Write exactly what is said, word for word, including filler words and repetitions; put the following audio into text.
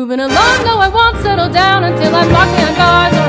moving along, no, I won't settle down until I'm locked behind bars.